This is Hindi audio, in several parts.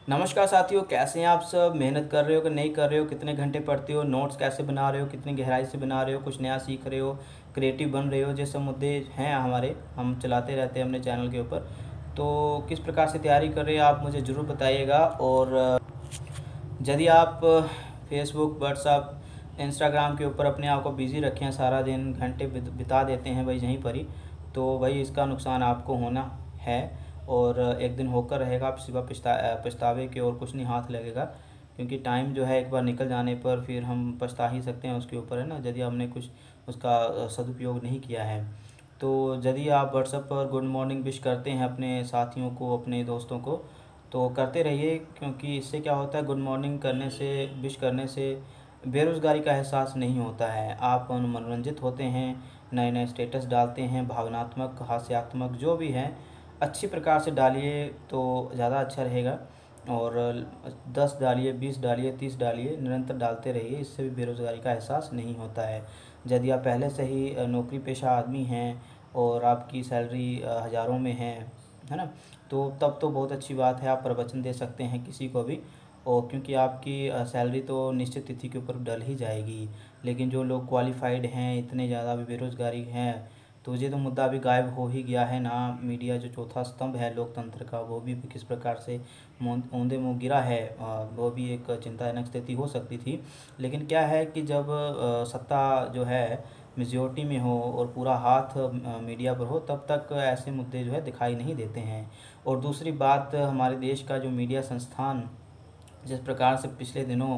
नमस्कार साथियों, कैसे हैं आप सब। मेहनत कर रहे हो कि नहीं कर रहे हो, कितने घंटे पढ़ते हो, नोट्स कैसे बना रहे हो, कितनी गहराई से बना रहे हो, कुछ नया सीख रहे हो, क्रिएटिव बन रहे हो। जैसे मुद्दे हैं हमारे, हम चलाते रहते हैं अपने चैनल के ऊपर। तो किस प्रकार से तैयारी कर रहे हो आप मुझे ज़रूर बताइएगा। और यदि आप फेसबुक, व्हाट्सअप, इंस्टाग्राम के ऊपर अपने आप को बिज़ी रखें, सारा दिन घंटे बिता देते हैं भाई यहीं पर ही, तो भाई इसका नुकसान आपको होना है। और एक दिन होकर रहेगा, आप सिवा पछतावे के और कुछ नहीं हाथ लगेगा। क्योंकि टाइम जो है एक बार निकल जाने पर फिर हम पछता ही सकते हैं उसके ऊपर, है ना, यदि हमने कुछ उसका सदुपयोग नहीं किया है। तो यदि आप व्हाट्सएप पर गुड मॉर्निंग विश करते हैं अपने साथियों को, अपने दोस्तों को, तो करते रहिए। क्योंकि इससे क्या होता है, गुड मॉर्निंग करने से, विश करने से बेरोज़गारी का एहसास नहीं होता है। आप मनोरंजित होते हैं, नए नए स्टेटस डालते हैं, भावनात्मक, हास्यात्मक जो भी हैं अच्छी प्रकार से डालिए तो ज़्यादा अच्छा रहेगा। और 10 डालिए, 20 डालिए, 30 डालिए, निरंतर डालते रहिए। इससे भी बेरोज़गारी का एहसास नहीं होता है। यदि आप पहले से ही नौकरी पेशा आदमी हैं और आपकी सैलरी हज़ारों में है ना, तो तब तो बहुत अच्छी बात है, आप प्रवचन दे सकते हैं किसी को भी। और क्योंकि आपकी सैलरी तो निश्चित तिथि के ऊपर डल ही जाएगी। लेकिन जो लोग क्वालिफ़ाइड हैं, इतने ज़्यादा भी बेरोज़गारी हैं, तो ये तो मुद्दा अभी गायब हो ही गया है ना। मीडिया जो चौथा स्तंभ है लोकतंत्र का, वो भी किस प्रकार से औंधे मुँह गिरा है, वो भी एक चिंताजनक स्थिति हो सकती थी। लेकिन क्या है कि जब सत्ता जो है मेजोरिटी में हो और पूरा हाथ मीडिया पर हो, तब तक ऐसे मुद्दे जो है दिखाई नहीं देते हैं। और दूसरी बात, हमारे देश का जो मीडिया संस्थान जिस प्रकार से पिछले दिनों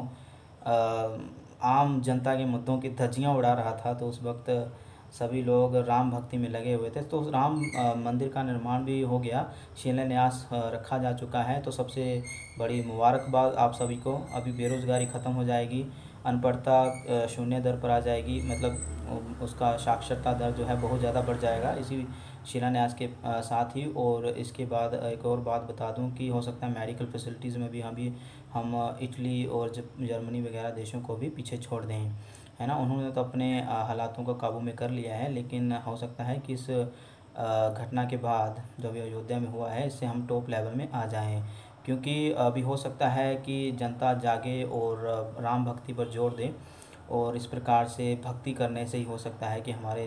आम जनता के मुद्दों की धज्जियां उड़ा रहा था, तो उस वक्त सभी लोग राम भक्ति में लगे हुए थे। तो उस राम मंदिर का निर्माण भी हो गया, शिलान्यास रखा जा चुका है। तो सबसे बड़ी मुबारकबाद आप सभी को। अभी बेरोज़गारी ख़त्म हो जाएगी, अनपढ़ता शून्य दर पर आ जाएगी, मतलब उसका साक्षरता दर जो है बहुत ज़्यादा बढ़ जाएगा इसी शिलान्यास के साथ ही। और इसके बाद एक और बात बता दूं कि हो सकता है मेडिकल फैसिलिटीज़ में भी हम इटली और जर्मनी वगैरह देशों को भी पीछे छोड़ दें, है ना। उन्होंने तो अपने हालातों को काबू में कर लिया है, लेकिन हो सकता है कि इस घटना के बाद जो भी अयोध्या में हुआ है, इससे हम टॉप लेवल में आ जाएं। क्योंकि अभी हो सकता है कि जनता जागे और राम भक्ति पर जोर दे, और इस प्रकार से भक्ति करने से ही हो सकता है कि हमारे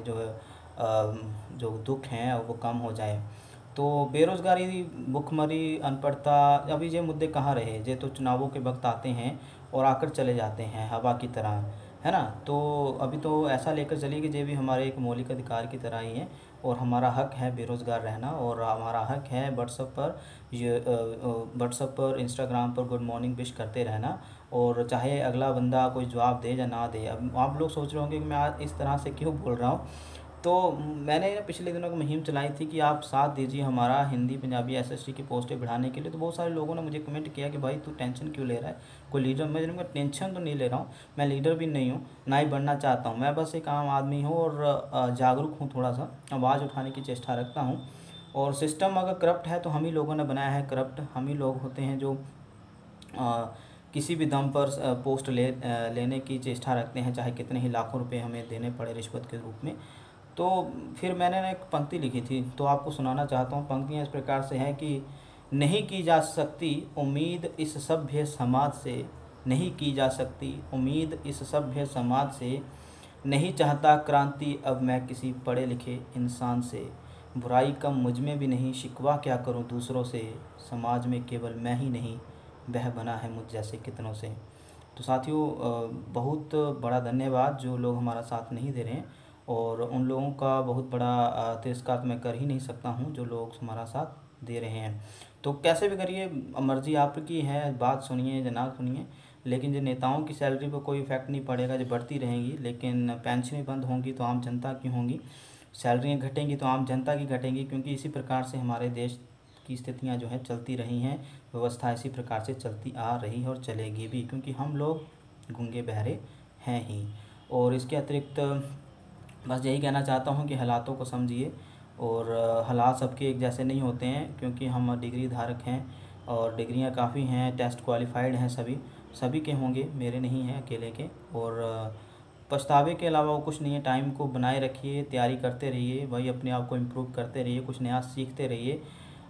जो दुख हैं वो कम हो जाए। तो बेरोज़गारी, भुखमरी, अनपढ़ता, अभी ये मुद्दे कहाँ रहे। ये तो चुनावों के वक्त आते हैं और आकर चले जाते हैं हवा की तरह, है ना। तो अभी तो ऐसा लेकर चलिए कि ये भी हमारे एक मौलिक अधिकार की तरह ही है, और हमारा हक है बेरोज़गार रहना, और हमारा हक है व्हाट्सएप पर, इंस्टाग्राम पर गुड मॉर्निंग विश करते रहना। और चाहे अगला बंदा कोई जवाब दे या ना दे। अब आप लोग सोच रहे होंगे कि मैं आज इस तरह से क्यों बोल रहा हूँ। तो मैंने पिछले दिनों को मुहिम चलाई थी कि आप साथ दीजिए हमारा हिंदी पंजाबी एसएसटी की पोस्टें बढ़ाने के लिए। तो बहुत सारे लोगों ने मुझे कमेंट किया कि भाई तू टेंशन क्यों ले रहा है, कोई लीडर। मैं टेंशन तो नहीं ले रहा हूँ, मैं लीडर भी नहीं हूँ, ना ही बनना चाहता हूँ। मैं बस एक आम आदमी हूँ और जागरूक हूँ, थोड़ा सा आवाज़ उठाने की चेष्टा रखता हूँ। और सिस्टम अगर करप्ट है तो हम ही लोगों ने बनाया है करप्ट। हम ही लोग होते हैं जो किसी भी दम पर पोस्ट लेने की चेष्टा रखते हैं, चाहे कितने ही लाखों रुपए हमें देने पड़े रिश्वत के रूप में। तो फिर मैंने ना एक पंक्ति लिखी थी, तो आपको सुनाना चाहता हूँ। पंक्तियाँ इस प्रकार से हैं कि नहीं की जा सकती उम्मीद इस सभ्य समाज से, नहीं की जा सकती उम्मीद इस सभ्य समाज से, नहीं चाहता क्रांति अब मैं किसी पढ़े लिखे इंसान से, बुराई कम मुझ में भी नहीं, शिकवा क्या करूं दूसरों से, समाज में केवल मैं ही नहीं, वह बना है मुझ जैसे कितनों से। तो साथियों, बहुत बड़ा धन्यवाद जो लोग हमारा साथ नहीं दे रहे हैं, और उन लोगों का बहुत बड़ा तिरस्कार तो मैं कर ही नहीं सकता हूं जो लोग हमारा साथ दे रहे हैं। तो कैसे भी करिए, मर्ज़ी आपकी है, बात सुनिए या ना सुनिए। लेकिन जो नेताओं की सैलरी पर कोई इफेक्ट नहीं पड़ेगा, जो बढ़ती रहेंगी। लेकिन पेंशनें बंद होंगी तो आम जनता की होंगी, सैलरियाँ घटेंगी तो आम जनता की घटेंगी। क्योंकि इसी प्रकार से हमारे देश की स्थितियाँ जो हैं चलती रही हैं, व्यवस्था इसी प्रकार से चलती आ रही है और चलेगी भी, क्योंकि हम लोग गूंगे बहरे हैं ही। और इसके अतिरिक्त बस यही कहना चाहता हूँ कि हालातों को समझिए। और हालात सबके एक जैसे नहीं होते हैं, क्योंकि हम डिग्री धारक हैं और डिग्रियां काफ़ी हैं, टेस्ट क्वालिफाइड हैं, सभी सभी के होंगे, मेरे नहीं हैं अकेले के। और पछतावे के अलावा वो कुछ नहीं है। टाइम को बनाए रखिए, तैयारी करते रहिए, वही अपने आप को इम्प्रूव करते रहिए, कुछ नया सीखते रहिए।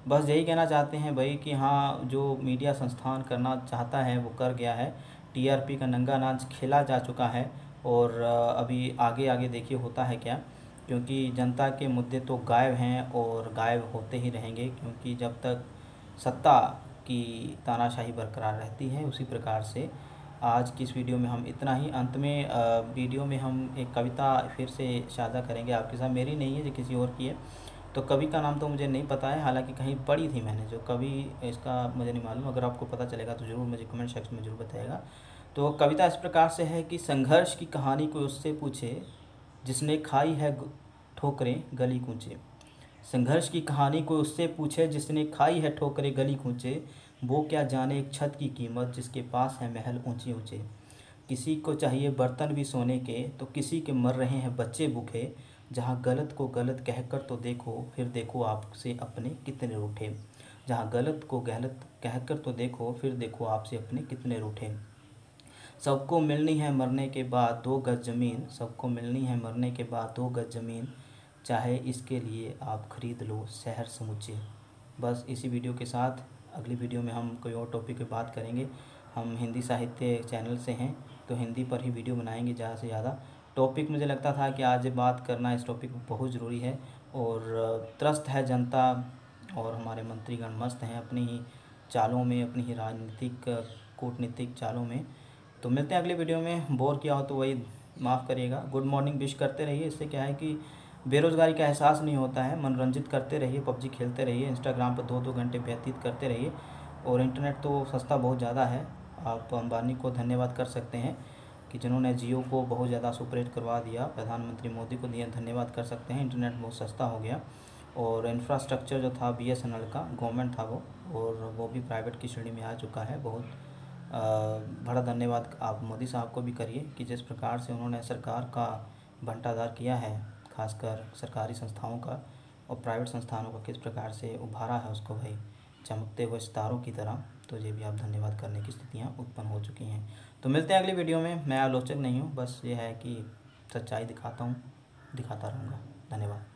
बस यही कहना चाहते हैं भाई कि हाँ, जो मीडिया संस्थान करना चाहता है वो कर गया है। टीआरपी का नंगा नाच खेला जा चुका है और अभी आगे आगे देखिए होता है क्या, क्योंकि जनता के मुद्दे तो गायब हैं और गायब होते ही रहेंगे, क्योंकि जब तक सत्ता की तानाशाही बरकरार रहती है। उसी प्रकार से आज की इस वीडियो में हम इतना ही। अंत में वीडियो में हम एक कविता फिर से साझा करेंगे आपके साथ। मेरी नहीं है, जो किसी और की है। तो कवि का नाम तो मुझे नहीं पता है, हालांकि कहीं पढ़ी थी मैंने जो कवि, इसका मुझे नहीं मालूम। अगर आपको पता चलेगा तो ज़रूर मुझे कमेंट सेक्शन में ज़रूर बताइएगा। तो कविता इस प्रकार से है कि संघर्ष की कहानी कोई उससे पूछे जिसने खाई है ठोकरें गली कूचे। संघर्ष की कहानी कोई उससे पूछे जिसने खाई है ठोकरें गली कूचे। वो क्या जाने एक छत की कीमत जिसके पास है महल ऊंचे ऊंचे। किसी को चाहिए बर्तन भी सोने के तो किसी के मर रहे हैं बच्चे भूखे। जहाँ गलत को गलत कहकर तो देखो फिर देखो आपसे अपने कितने रूठे। जहाँ गलत को गलत कहकर तो देखो फिर देखो आपसे अपने कितने रूठे। सबको मिलनी है मरने के बाद 2 गज ज़मीन। सबको मिलनी है मरने के बाद 2 गज ज़मीन। चाहे इसके लिए आप खरीद लो शहर समूचे। बस इसी वीडियो के साथ अगली वीडियो में हम कोई और टॉपिक पे बात करेंगे। हम हिंदी साहित्य चैनल से हैं तो हिंदी पर ही वीडियो बनाएंगे ज़्यादा से ज़्यादा। टॉपिक मुझे लगता था कि आज बात करना इस टॉपिक पर बहुत ज़रूरी है और त्रस्त है जनता और हमारे मंत्रीगण मस्त हैं अपनी ही चालों में, अपनी ही राजनीतिक कूटनीतिक चालों में। तो मिलते हैं अगली वीडियो में। बोर किया हो तो वही माफ़ करिएगा। गुड मॉर्निंग विश करते रहिए, इससे क्या है कि बेरोज़गारी का एहसास नहीं होता है। मनोरंजित करते रहिए, पबजी खेलते रहिए, इंस्टाग्राम पर 2-2 घंटे व्यतीत करते रहिए। और इंटरनेट तो सस्ता बहुत ज़्यादा है। आप अंबानी को धन्यवाद कर सकते हैं कि जिन्होंने जियो को बहुत ज़्यादा सुपरहिट करवा दिया। प्रधानमंत्री मोदी को दिया धन्यवाद कर सकते हैं, इंटरनेट बहुत सस्ता हो गया। और इंफ्रास्ट्रक्चर जो था BSNL का गवर्नमेंट था और वो भी प्राइवेट की श्रेणी में आ चुका है। बहुत बड़ा धन्यवाद आप मोदी साहब को भी करिए कि जिस प्रकार से उन्होंने सरकार का बंटाधार किया है, खासकर सरकारी संस्थाओं का और प्राइवेट संस्थानों का किस प्रकार से उभारा है उसको भाई चमकते हुए सितारों की तरह। तो ये भी आप धन्यवाद करने की स्थितियाँ उत्पन्न हो चुकी हैं। तो मिलते हैं अगली वीडियो में। मैं आलोचक नहीं हूँ, बस ये है कि सच्चाई दिखाता हूँ, दिखाता रहूँगा। धन्यवाद।